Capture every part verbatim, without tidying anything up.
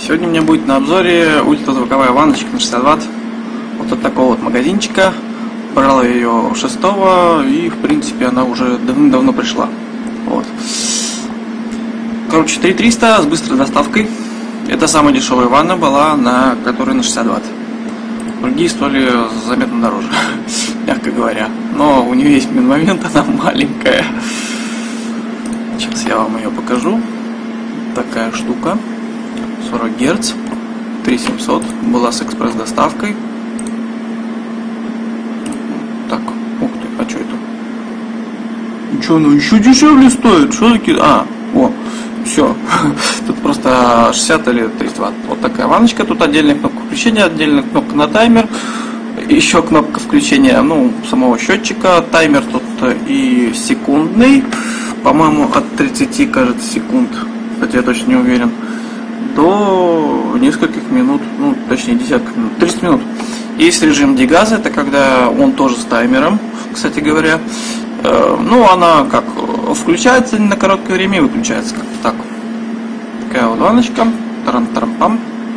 Сегодня у меня будет на обзоре ультразвуковая ванночка на шестьдесят ватт. Вот от такого вот магазинчика. Брал ее шестого, и в принципе она уже давным-давно пришла. Вот. Короче, три тысячи триста с быстрой доставкой. Это самая дешевая ванна была, на которой на шестьдесят ватт. Другие стоили заметно дороже, мягко говоря. Но у нее есть момент, она маленькая. Сейчас я вам ее покажу. Такая штука. сорок герц. три тысячи семьсот. Была с экспресс-доставкой. Так, ух ты, а что это? Что, ну еще дешевле стоит? Что такие? А, о, все. Тут просто шестьдесят или тридцать ватт. Вот такая ванночка. Тут отдельная кнопка включения, отдельная кнопка на таймер. Еще кнопка включения, ну, самого счетчика. Таймер тут и секундный. По-моему, от тридцати, кажется, секунд. Хотя я точно не уверен. До нескольких минут, ну, точнее, десятков минут. тридцать минут. Есть режим дегаза, это когда он тоже с таймером, кстати говоря. Э, ну, она как включается на короткое время и выключается как-то так. Такая вот ванночка. Таран-тарам-пам.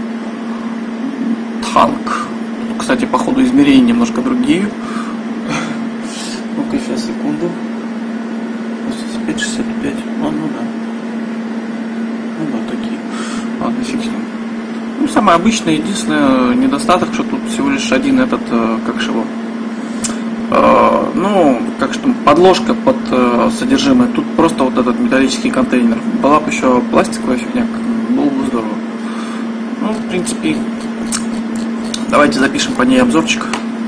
Танк. Кстати, по ходу измерений немножко другие. Ну-ка, сейчас, секунду. шестьдесят пять шестьдесят пять. А, ну да. Ну да, такие. Ладно, фиг с ним. Ну, самое обычное, единственное недостаток, что тут всего лишь один этот, как же его, э, ну, как что, подложка под э, содержимое. Тут просто вот этот металлический контейнер. Была бы еще пластиковая фигня, было бы здорово. Ну, в принципе, давайте запишем по ней обзорчик.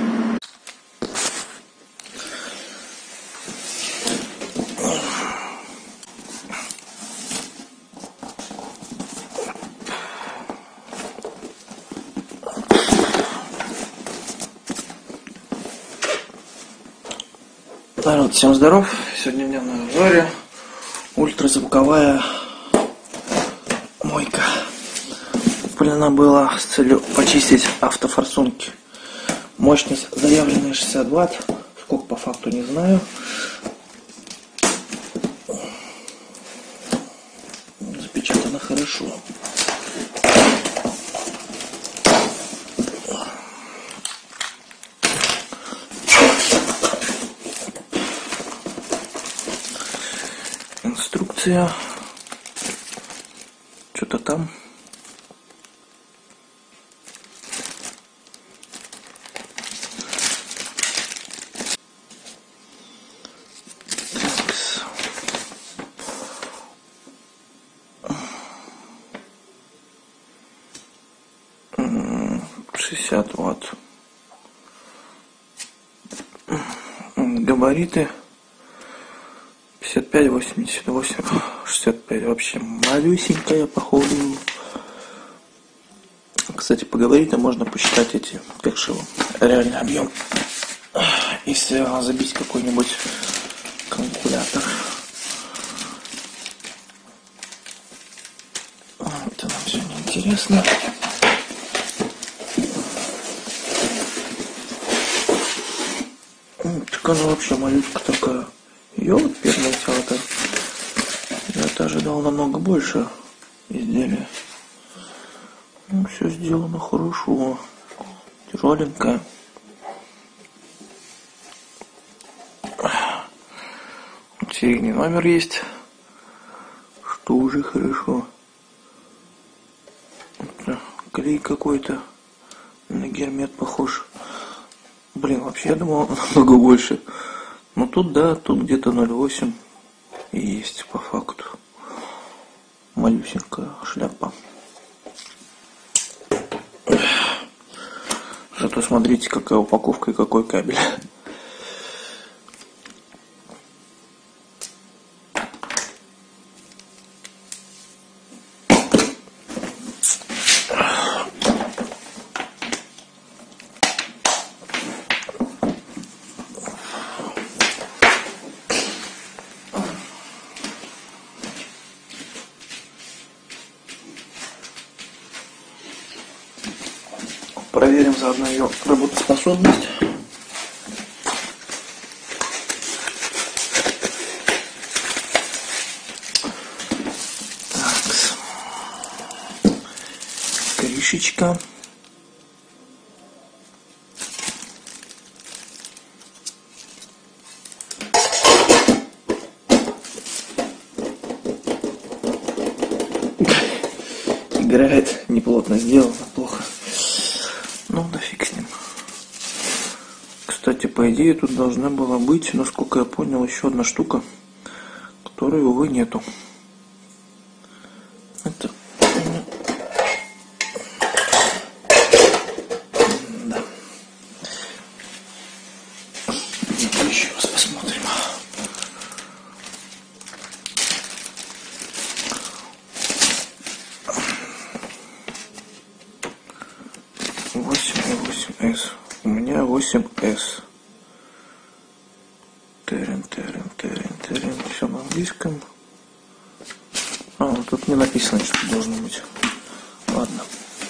Народ, всем здоров! Сегодня у меня на обзоре ультразвуковая мойка. Куплена была с целью почистить автофорсунки. Мощность заявленная шестьдесят ватт. Сколько по факту не знаю. Запечатано хорошо. Инструкция. Что-то там. шестьдесят ватт. Габариты. пятьдесят пять восемьдесят восемь шестьдесят пять, вообще малюсенькая, походу. Кстати, по габаритам можно посчитать эти, как же его, реальный объем, если забить какой-нибудь калькулятор. Это нам все не интересно. Так она вообще малютка такая. Ёлка пернатая-то. Я-то ожидал намного больше изделия. Ну, все сделано хорошо. Тяжеленькое. Серийный номер есть. Что уже хорошо. Клей какой-то. На гермет похож. Блин, вообще я думал намного больше. Ну тут да, тут где-то ноль восемь и есть по факту. Малюсенькая шляпа. Зато смотрите, какая упаковка и какой кабель. Проверим заодно ее работоспособность. крышечка. Играет, неплотно сделано, плохо. Ну да фиг с ним. Кстати, по идее тут должна была быть, насколько я понял, еще одна штука, которой, увы, нету. Это... Да. Еще раз посмотрим. восемь и восемь эс. У меня восемь эс. Терен, терен, терен, терен. Все на английском. А, вот тут не написано, что должно быть. Ладно.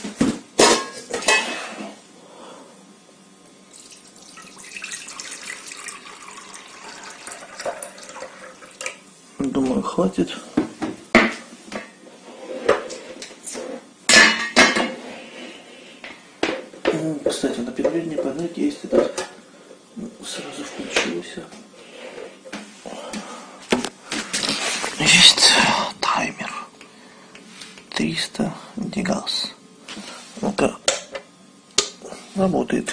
Думаю, хватит. Кстати, на передней панели есть этот, сразу включился. Есть таймер триста гигас. Ну-ка, работает.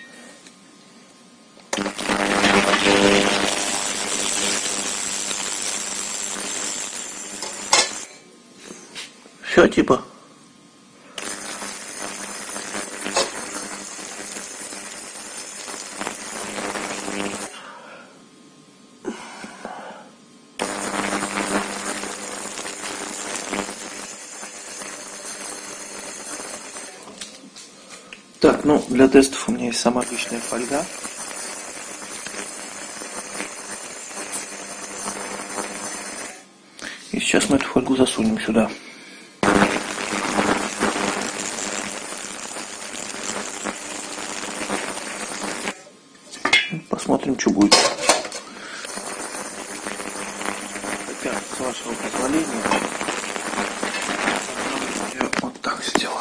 Все, типа. Так, ну, для тестов у меня есть самая обычная фольга. И сейчас мы эту фольгу засунем сюда. Посмотрим, что будет. Так, с вашего позволения, я вот так сделаю.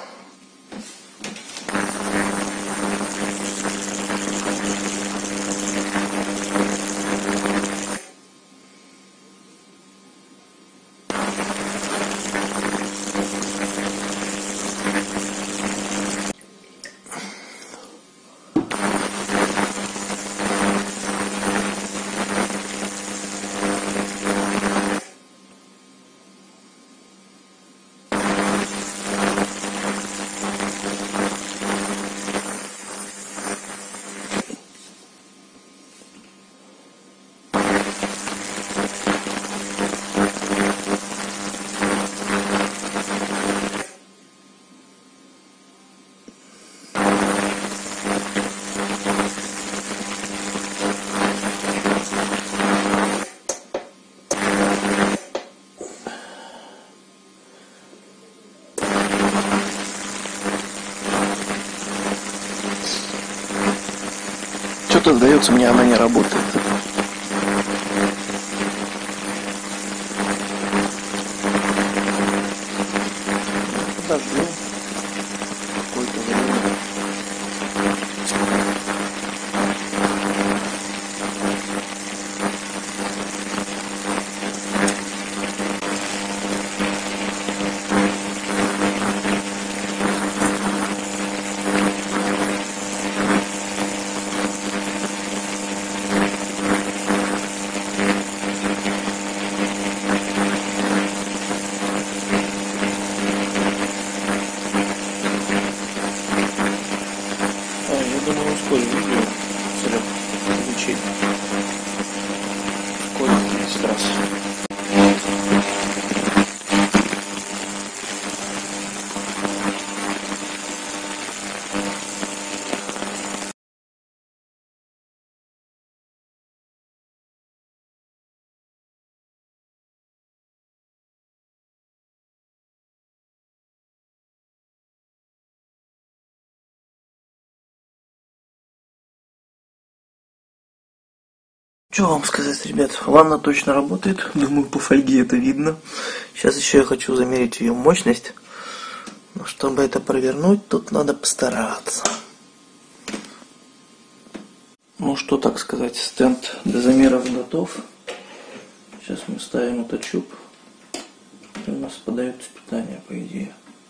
Что-то, сдается мне, она не работает. Подождем какое-то время. Что вам сказать, ребят, ванна точно работает, думаю, по фольге это видно. Сейчас еще я хочу замерить ее мощность. чтобы это провернуть, тут надо постараться. Ну что, так сказать, стенд для замеров готов. Сейчас мы ставим этот чуб. И у нас подается питание, по идее.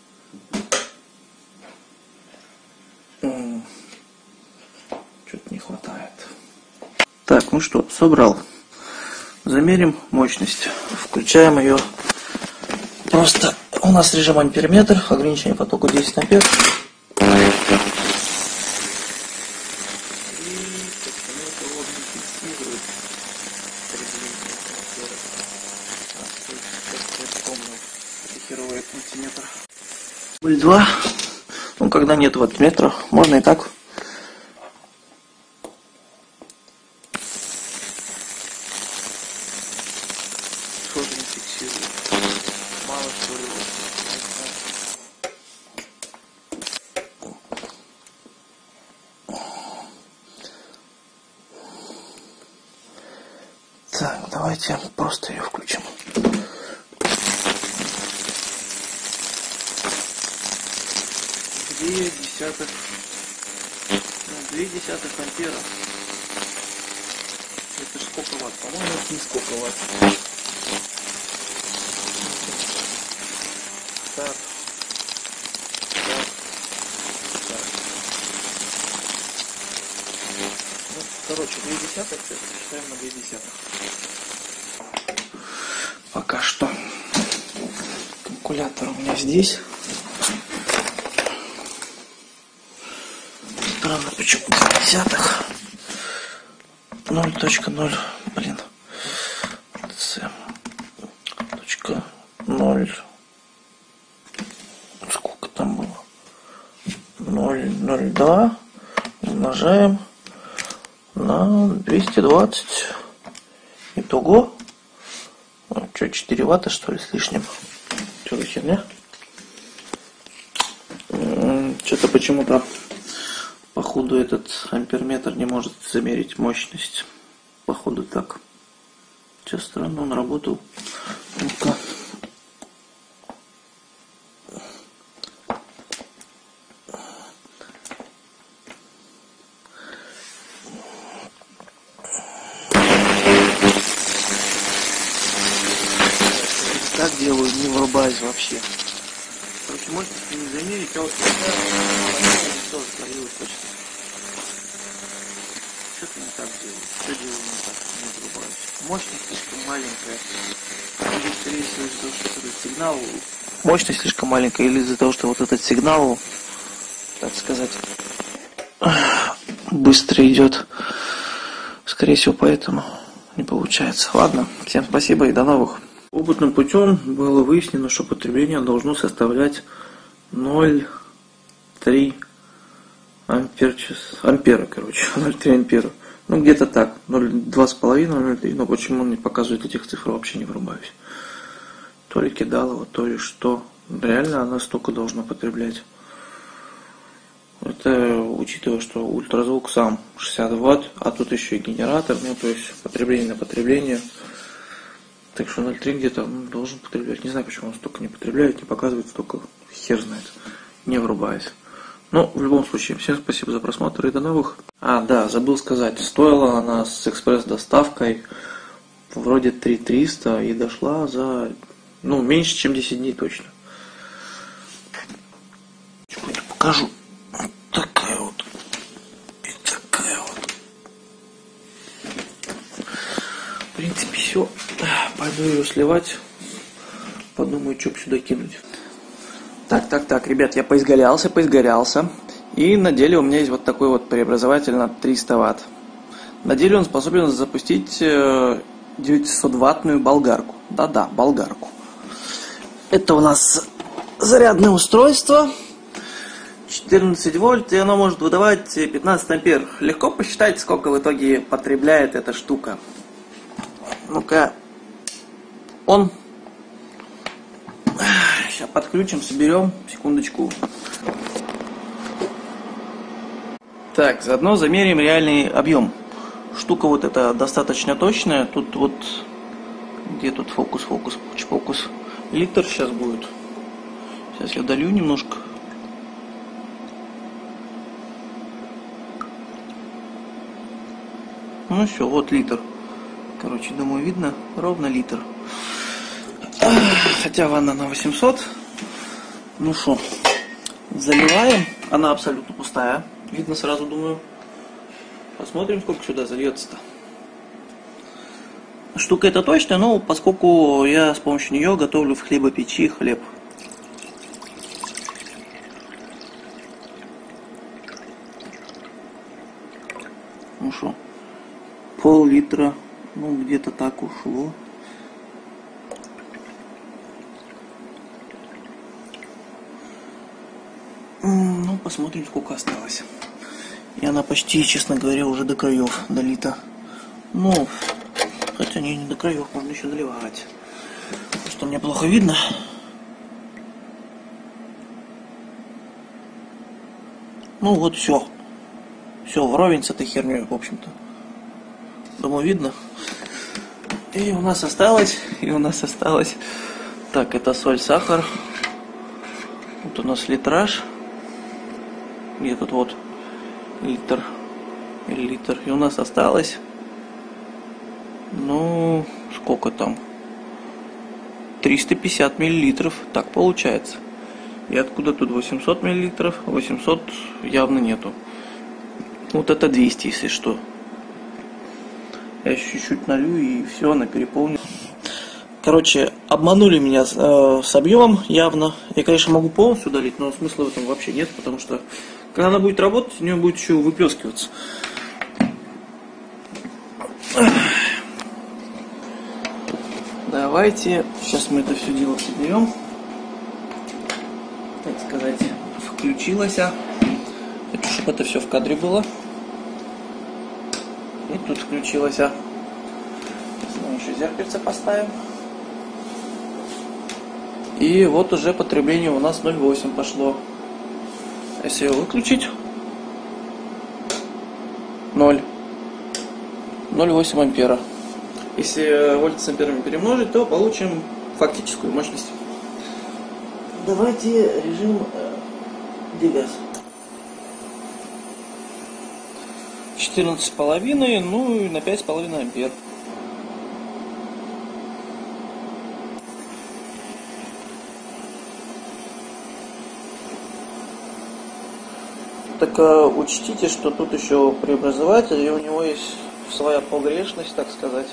Что-то не хватает. Так, ну что, собрал. Замерим мощность. Включаем ее. Просто у нас режим амперметр, ограничение по току десять ампер. ноль два. Ну, когда нет ваттметра, можно и так. Тоже не фиксирую. Мало что ли. Так, давайте просто ее включим. Две десятых, ну, две десятых ампера. Это ж сколько ватт? По-моему, это не сколько ватт. Так. Так. Так. Ну, короче, две десятых, это считаем на две десятых. Пока что. Калькулятор у меня здесь. Странно, почему две десятых? ноль точка ноль, блин. С. Точка ноль. Сколько там было? ноль ноль два умножаем на двести двадцать. Итого. А, что, четыре ватта, что ли, с лишним? Что за херня? Что-то почему-то походу этот амперметр не может замерить мощность. Походу так. Сейчас странно, он работал. Ну-ка. Так делаю, не врубаюсь вообще. Короче, мощность не замерить, а вот тоже творилось почти. Что-то не так делаю. Что делаю не так, не врубаюсь. Мощность слишком маленькая. Или, скорее всего, из-за того, что этот сигнал... Мощность слишком маленькая, или из-за того, что вот этот сигнал, так сказать, быстро идет. Скорее всего, поэтому не получается. Ладно, всем спасибо и до новых. Опытным путем было выяснено, что потребление должно составлять ноль целых три ампер час, ампера, короче, ноль целых три ампера. Ну, где-то так, ноль целых два с половиной, ноль целых три, но почему он не показывает этих цифр, вообще не врубаюсь. То ли кидалово, то ли что. Реально она столько должна потреблять. Это учитывая, что ультразвук сам шестьдесят ватт, а тут еще и генератор, ну, то есть потребление на потребление. Так что ноль целых три где-то ну, должен потреблять. Не знаю, почему он столько не потребляет, не показывает столько, хер знает. Не врубаясь. Но в любом случае, всем спасибо за просмотр и до новых. А, да, забыл сказать, стоила она с экспресс-доставкой вроде три тысячи триста и дошла за, ну, меньше, чем десять дней точно. Что-нибудь покажу. Вот такая вот. И такая вот. В принципе, все. Пойду ее сливать. Подумаю, что сюда кинуть. Так, так, так, ребят, я поизгалялся, поизгорялся. И на деле у меня есть вот такой вот преобразователь на триста ватт. На деле он способен запустить девятисотваттную болгарку. Да-да, болгарку. Это у нас зарядное устройство. четырнадцать вольт, и оно может выдавать пятнадцать ампер. Легко посчитать, сколько в итоге потребляет эта штука. Ну-ка. Он. Сейчас подключим, соберем. Секундочку. Так, заодно замерим реальный объем. Штука вот эта достаточно точная. Тут вот... Где тут фокус, фокус, фокус. Литр сейчас будет. Сейчас я долью немножко. Ну все, вот литр. Короче, думаю, видно ровно литр. Хотя ванна на восемьсот. Ну что, заливаем. Она абсолютно пустая. Видно сразу, думаю. Посмотрим, сколько сюда зальется-то. Штука эта точная, но поскольку я с помощью нее готовлю в хлебопечи хлеб. Ну что, пол-литра, ну где-то так ушло. Ну, посмотрим, сколько осталось. И она почти, честно говоря, уже до краев долита. Ну, хотя не, не до краев, можно еще доливать. Что мне плохо видно. Ну вот все. Все, вровень с этой херней, в общем-то. Думаю, видно. И у нас осталось, и у нас осталось. Так, это соль, сахар. Вот у нас литраж. Где тут вот литр или литр. И у нас осталось, ну, сколько там? триста пятьдесят миллилитров. Так получается. И откуда тут восемьсот миллилитров? восемьсот явно нету. Вот это двести, если что. Я еще чуть-чуть налью, и все, она переполнит. Короче, обманули меня э, с объемом явно. Я, конечно, могу полностью долить, но смысла в этом вообще нет, потому что когда она будет работать, у нее будет еще выплескиваться. Давайте, сейчас мы это все дело соберем. Так сказать, включилось. Хочу, чтобы это все в кадре было. И тут включилось. Сейчас мы еще зеркальце поставим. И вот уже потребление у нас ноль целых восемь пошло. Если ее выключить, ноль. ноль целых восемь ампера. Если вольт с амперами перемножить, то получим фактическую мощность. Давайте режим дегаз. четырнадцать с половиной, ну и на пять с половиной ампер. Так э, учтите, что тут еще преобразователь, и у него есть своя погрешность, так сказать.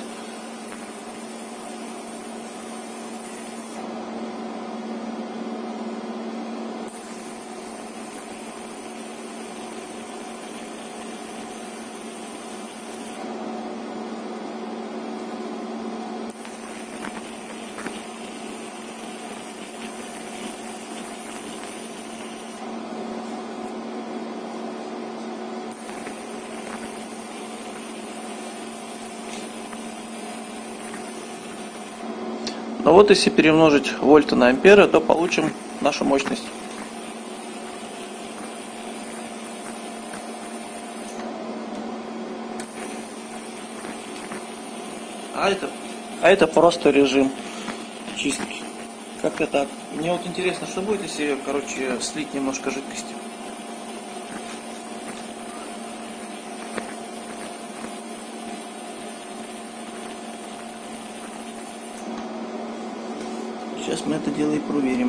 Но вот если перемножить вольты на амперы, то получим нашу мощность. А это, а это просто режим чистки. Как-то так. Мне вот интересно, что будет, если, короче, слить немножко жидкости. Сейчас мы это дело и проверим.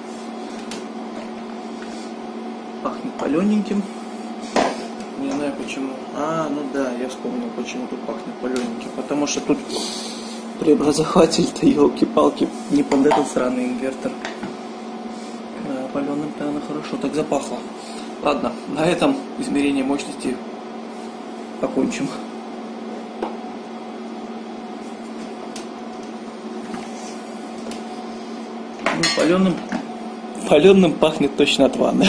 Пахнет палененьким. Не знаю почему. А, ну да, я вспомнил, почему тут пахнет палененьким. Потому что тут преобразователь-то, елки-палки, не под этот сраный инвертор. Да, паленым-то она хорошо так запахла. Ладно, на этом измерение мощности покончим. Ну, паленым, паленым пахнет точно от ванны.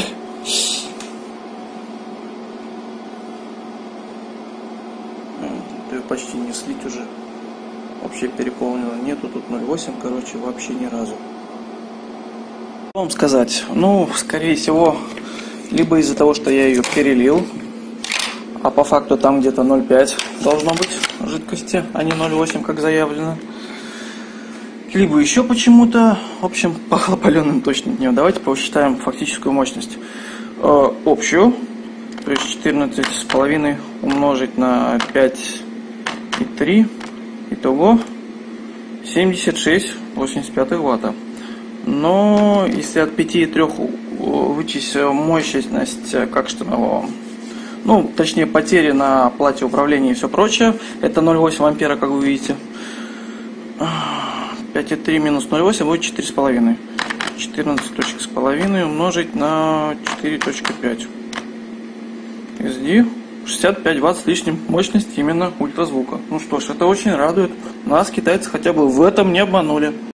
Почти не слить уже. Вообще переполнено. Нету тут ноль целых восемь, короче, вообще ни разу. Что вам сказать? Ну, скорее всего, либо из-за того, что я ее перелил, а по факту там где-то ноль целых пять должно быть жидкости, а не ноль целых восемь, как заявлено. Либо еще почему-то, в общем, пахло паленым точно днем. Давайте посчитаем фактическую мощность. Э, общую, то есть четырнадцать с половиной умножить на пять и три. Итого семьдесят шесть восемьдесят пять ватта. Но если от пяти и трёх вычесть мощность, как что его, ну, точнее потери на плате управления и все прочее, это ноль целых восемь ампера, как вы видите. пять и три минус ноль целых восемь будет четыре с половиной. четырнадцать с половиной умножить на четыре и пять. эс ди шестьдесят пять ватт с лишним мощность именно ультразвука. Ну что ж, это очень радует. Нас китайцы хотя бы в этом не обманули.